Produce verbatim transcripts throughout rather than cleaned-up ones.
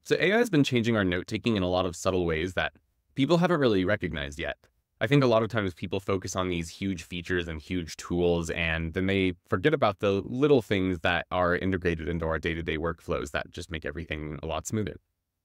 So A I has been changing our note-taking in a lot of subtle ways that people haven't really recognized yet. I think a lot of times people focus on these huge features and huge tools, and then they forget about the little things that are integrated into our day-to-day workflows that just make everything a lot smoother.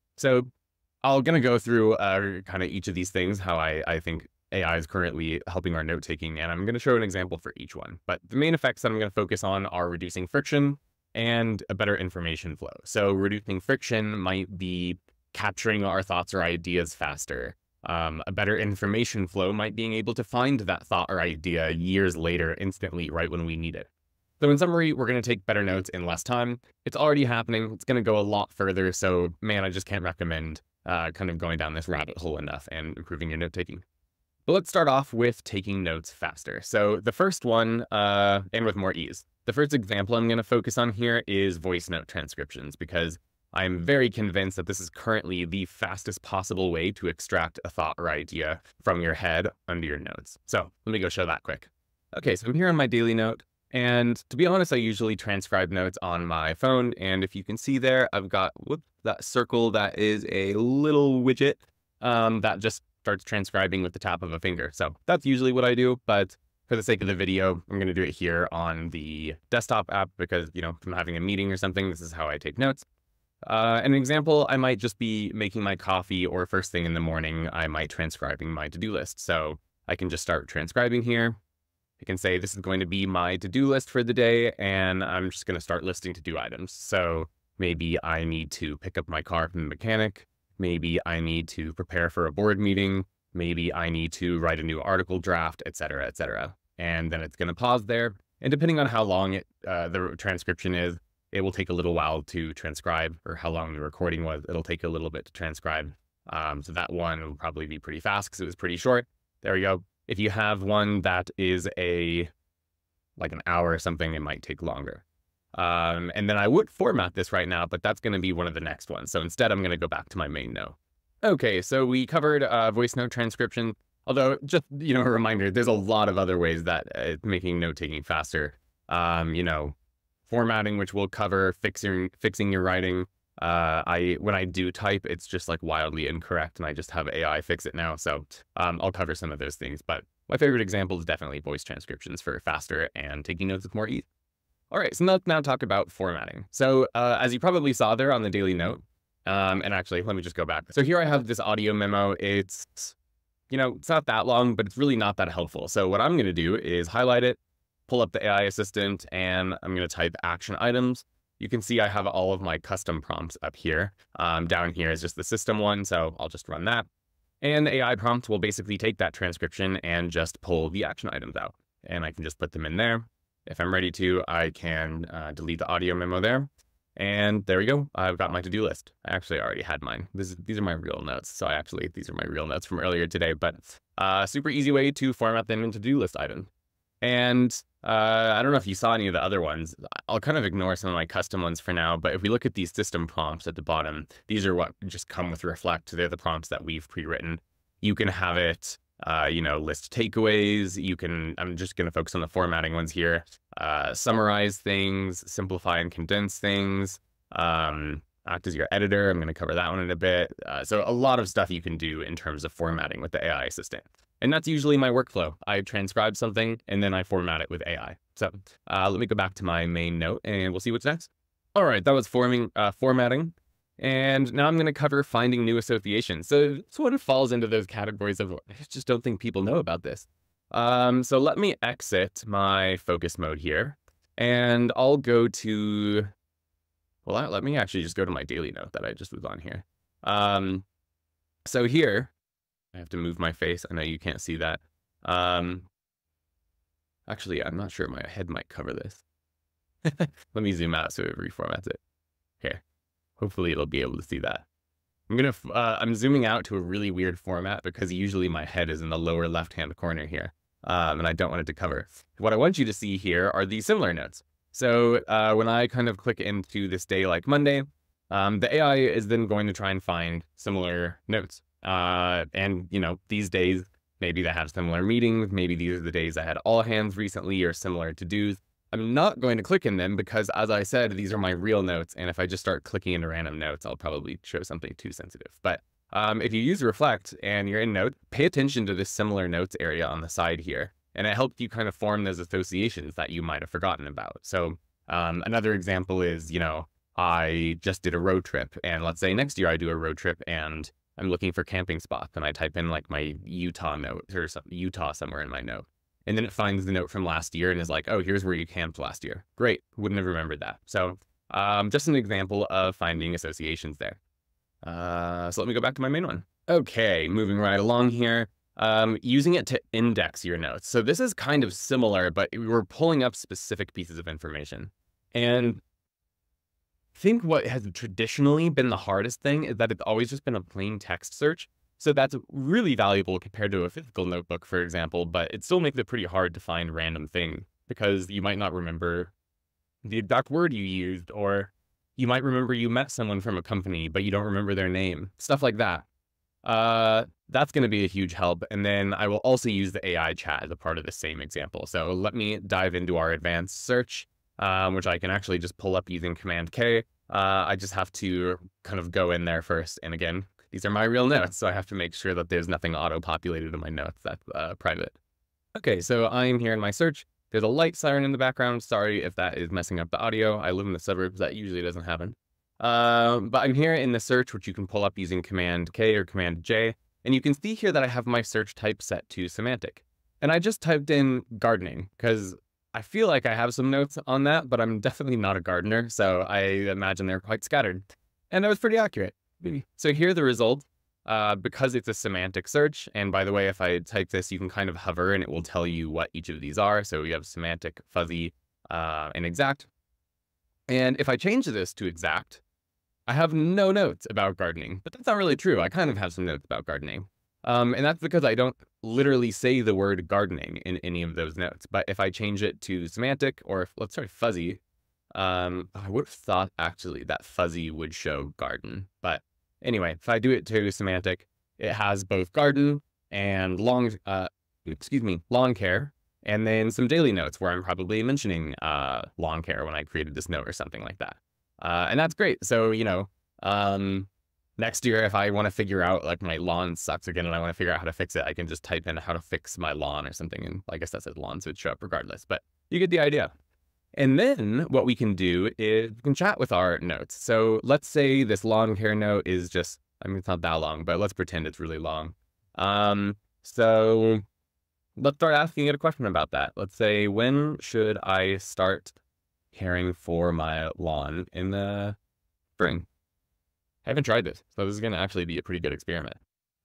So I'm going to go through uh, kind of each of these things, how I, I think A I is currently helping our note-taking, and I'm going to show an example for each one. But the main effects that I'm going to focus on are reducing friction and a better information flow. So reducing friction might be capturing our thoughts or ideas faster. Um, a better information flow might being able to find that thought or idea years later, instantly, right when we need it. So in summary, we're going to take better notes in less time. It's already happening. It's going to go a lot further. So man, I just can't recommend uh, kind of going down this rabbit hole enough and improving your note taking. But let's start off with taking notes faster. So the first one, uh, and with more ease. The first example I'm going to focus on here is voice note transcriptions, because I'm very convinced that this is currently the fastest possible way to extract a thought or idea from your head onto your notes. So let me go show that quick. Okay, so I'm here on my daily note. And to be honest, I usually transcribe notes on my phone. And if you can see there, I've got whoop, that circle that is a little widget um, that just starts transcribing with the tap of a finger. So that's usually what I do. But for the sake of the video, I'm going to do it here on the desktop app because, you know, if I'm having a meeting or something, this is how I take notes. Uh, an example, I might just be making my coffee, or first thing in the morning, I might transcribing my to-do list. So I can just start transcribing here. I can say this is going to be my to-do list for the day, and I'm just going to start listing to-do items. So maybe I need to pick up my car from the mechanic. Maybe I need to prepare for a board meeting. Maybe I need to write a new article draft, et cetera, et cetera. And then it's going to pause there. And depending on how long it, uh, the transcription is, it will take a little while to transcribe, or how long the recording was. It'll take a little bit to transcribe. Um, so that one will probably be pretty fast because it was pretty short. There we go. If you have one that is a like an hour or something, it might take longer. Um, and then I would format this right now, but that's going to be one of the next ones. So instead, I'm going to go back to my main note. Okay, so we covered uh, voice note transcription. Although, just, you know, a reminder, there's a lot of other ways that uh, it's making note-taking faster. Um, you know, formatting, which we'll cover, fixing fixing your writing. Uh, I when I do type, it's just like wildly incorrect, and I just have A I fix it now. So um, I'll cover some of those things. But my favorite example is definitely voice transcriptions for faster and taking notes with more ease. All right, so let's now talk about formatting. So uh, as you probably saw there on the daily note, um, and actually, let me just go back. So here I have this audio memo. It's, you know, it's not that long, but it's really not that helpful. So what I'm going to do is highlight it, pull up the A I assistant, and I'm going to type action items. You can see I have all of my custom prompts up here. Um, down here is just the system one, so I'll just run that. And the A I prompt will basically take that transcription and just pull the action items out. And I can just put them in there. If I'm ready to, I can uh, delete the audio memo there. And there we go. I've got my to-do list. I actually already had mine. This is, these are my real notes. So I actually, these are my real notes from earlier today, but uh, super easy way to format them into to-do list items. And uh, I don't know if you saw any of the other ones. I'll kind of ignore some of my custom ones for now, but if we look at these system prompts at the bottom, these are what just come with Reflect. They're the prompts that we've pre-written. You can have it, uh, you know, list takeaways. You can, I'm just going to focus on the formatting ones here. Uh, summarize things, simplify and condense things, um, act as your editor. I'm going to cover that one in a bit. Uh, so a lot of stuff you can do in terms of formatting with the A I assistant. And that's usually my workflow. I transcribe something and then I format it with A I. So uh, let me go back to my main note and we'll see what's next. All right, that was forming, uh, formatting. And now I'm going to cover finding new associations. So sort of falls into those categories of, I just don't think people know about this. Um, so let me exit my focus mode here and I'll go to, well, let me actually just go to my daily note that I just was on here. Um, so here, I have to move my face. I know you can't see that. Um, actually, I'm not sure. My head might cover this. Let me zoom out so it reformats it. Here. Hopefully it'll be able to see that. I'm gonna. Uh, I'm zooming out to a really weird format because usually my head is in the lower left-hand corner here, um, and I don't want it to cover. What I want you to see here are these similar notes. So uh, when I kind of click into this day like Monday, um, the A I is then going to try and find similar notes. Uh, and, you know, these days, maybe they have similar meetings. Maybe these are the days I had all hands recently or similar to-dos. I'm not going to click in them because, as I said, these are my real notes. And if I just start clicking into random notes, I'll probably show something too sensitive. But um, if you use Reflect and you're in Note, pay attention to this similar notes area on the side here. And it helps you kind of form those associations that you might have forgotten about. So um, another example is, you know, I just did a road trip. And let's say next year I do a road trip and I'm looking for camping spots. And I type in like my Utah note or some, Utah somewhere in my note. And then it finds the note from last year and is like, oh, here's where you camped last year. Great. Wouldn't have remembered that. So um, just an example of finding associations there. Uh, so let me go back to my main one. Okay, moving right along here. Um, using it to index your notes. So this is kind of similar, but we're pulling up specific pieces of information. And I think what has traditionally been the hardest thing is that it's always just been a plain text search. So that's really valuable compared to a physical notebook, for example, but it still makes it pretty hard to find random things because you might not remember the exact word you used, or you might remember you met someone from a company, but you don't remember their name, stuff like that. Uh, that's going to be a huge help. And then I will also use the A I chat as a part of the same example. So let me dive into our advanced search, um, which I can actually just pull up using Command K. Uh, I just have to kind of go in there first. And again, these are my real notes, so I have to make sure that there's nothing auto-populated in my notes that's uh, private. Okay, so I'm here in my search. There's a light siren in the background. Sorry if that is messing up the audio. I live in the suburbs. That usually doesn't happen. Uh, but I'm here in the search, which you can pull up using Command K or Command J. And you can see here that I have my search type set to semantic. And I just typed in gardening because I feel like I have some notes on that, but I'm definitely not a gardener. So I imagine they're quite scattered. And that was pretty accurate. So here are the results, uh, because it's a semantic search. And by the way, if I type this, you can kind of hover and it will tell you what each of these are. So we have semantic, fuzzy, uh, and exact. And if I change this to exact, I have no notes about gardening, but that's not really true. I kind of have some notes about gardening. Um, and that's because I don't literally say the word gardening in any of those notes. But if I change it to semantic, or if, let's try fuzzy, Um, I would have thought actually that fuzzy would show garden, but anyway, if I do it to semantic, it has both garden and long, uh, excuse me, lawn care, and then some daily notes where I'm probably mentioning, uh, lawn care when I created this note or something like that. Uh, and that's great. So, you know, um, next year, if I want to figure out like my lawn sucks again and I want to figure out how to fix it, I can just type in how to fix my lawn or something. And I guess that says lawn, so it'd show up regardless, but you get the idea. And then what we can do is we can chat with our notes. So let's say this lawn care note is just, I mean, it's not that long, but let's pretend it's really long. Um, so let's start asking it a question about that. Let's say, when should I start caring for my lawn in the spring? I haven't tried this, so this is going to actually be a pretty good experiment.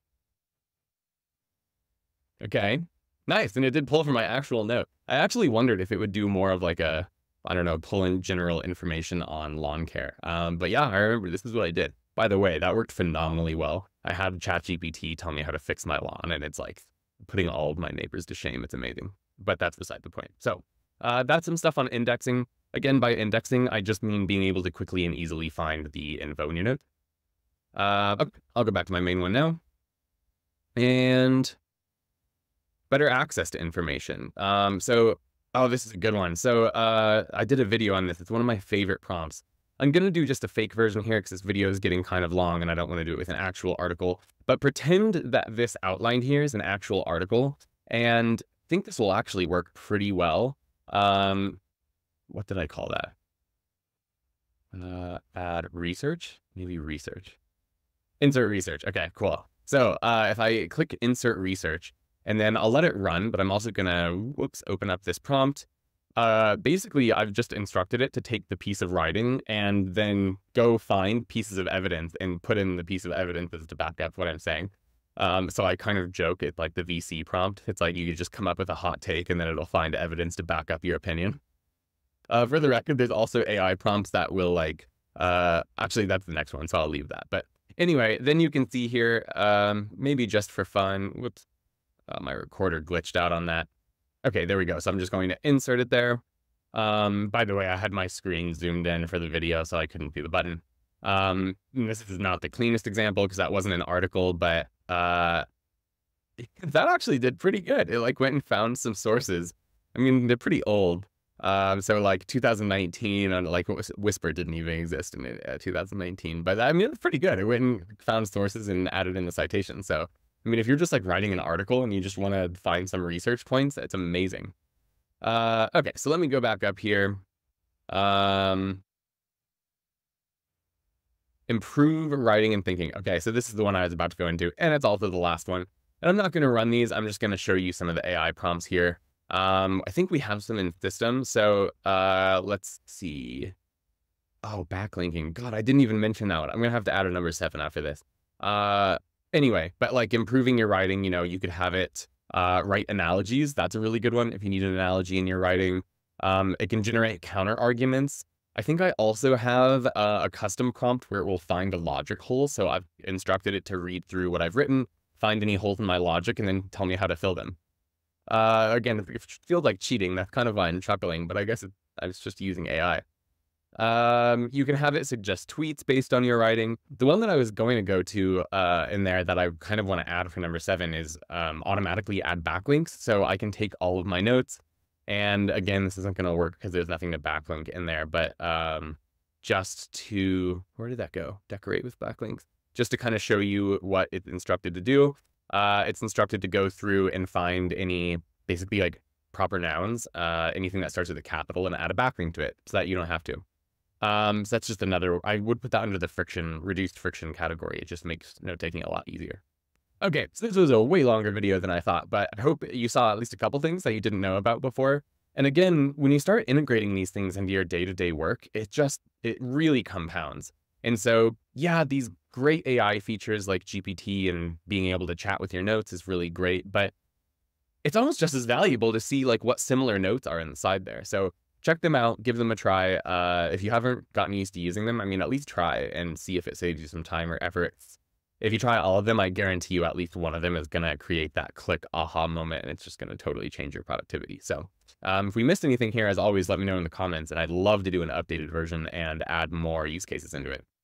Okay. Nice, and it did pull from my actual note. I actually wondered if it would do more of like a, I don't know, pull in general information on lawn care. Um, but yeah, I remember this is what I did. By the way, that worked phenomenally well. I had ChatGPT tell me how to fix my lawn, and it's like putting all of my neighbors to shame. It's amazing, but that's beside the point. So uh, that's some stuff on indexing. Again, by indexing, I just mean being able to quickly and easily find the info in your note. Uh, okay, I'll go back to my main one now. And better access to information. Um, so, oh, this is a good one. So uh, I did a video on this. It's one of my favorite prompts. I'm going to do just a fake version here because this video is getting kind of long and I don't want to do it with an actual article. But pretend that this outline here is an actual article, and I think this will actually work pretty well. Um, what did I call that? Uh, add research? Maybe research. Insert research. Okay, cool. So uh, if I click insert research, and then I'll let it run, but I'm also gonna, whoops, open up this prompt. Uh, basically, I've just instructed it to take the piece of writing and then go find pieces of evidence and put in the piece of evidence to back up what I'm saying. Um, so I kind of joke it's like the V C prompt. It's like you could just come up with a hot take and then it'll find evidence to back up your opinion. Uh, for the record, there's also A I prompts that will like, uh, actually that's the next one, so I'll leave that. But anyway, then you can see here, um, maybe just for fun, whoops. Uh, my recorder glitched out on that. Okay, there we go. So I'm just going to insert it there. Um, by the way, I had my screen zoomed in for the video, so I couldn't see the button. Um, this is not the cleanest example because that wasn't an article, but uh, that actually did pretty good. It like went and found some sources. I mean, they're pretty old. Um, so like two thousand nineteen, and like Whis- Whisper didn't even exist in uh, two thousand nineteen, but I mean, it's pretty good. It went and found sources and added in the citation. So, I mean, if you're just like writing an article and you just want to find some research points, it's amazing. Uh, okay, so let me go back up here. Um, improve writing and thinking. Okay, so this is the one I was about to go into, and it's also the last one. And I'm not going to run these. I'm just going to show you some of the A I prompts here. Um, I think we have some in system. So uh, let's see. Oh, backlinking. God, I didn't even mention that one. I'm going to have to add a number seven after this. Uh, anyway, but like improving your writing, you know, you could have it uh, write analogies. That's a really good one if you need an analogy in your writing. Um, it can generate counter arguments. I think I also have uh, a custom prompt where it will find a logic hole. So I've instructed it to read through what I've written, find any holes in my logic, and then tell me how to fill them. Uh, again, if it feels like cheating, that's kind of why I'm chuckling, but I guess it, I was just using A I. Um, you can have it suggest tweets based on your writing. The one that I was going to go to uh, in there that I kind of want to add for number seven is um, automatically add backlinks. So I can take all of my notes. And again, this isn't going to work because there's nothing to backlink in there, but um, just to, where did that go? Decorate with backlinks. Just to kind of show you what it's instructed to do. Uh, it's instructed to go through and find any basically like proper nouns, uh, anything that starts with a capital, and add a backlink to it so that you don't have to. Um, so that's just another, I would put that under the friction, reduced friction category. It just makes note taking a lot easier. Okay, so this was a way longer video than I thought, but I hope you saw at least a couple things that you didn't know about before. And again, when you start integrating these things into your day-to-day work, it just, it really compounds. And so, yeah, these great A I features like G P T and being able to chat with your notes is really great, but it's almost just as valuable to see like what similar notes are inside there. So check them out, give them a try. Uh, if you haven't gotten used to using them, I mean, at least try and see if it saves you some time or effort. If you try all of them, I guarantee you at least one of them is going to create that click aha moment, and it's just going to totally change your productivity. So um, if we missed anything here, as always, let me know in the comments, and I'd love to do an updated version and add more use cases into it.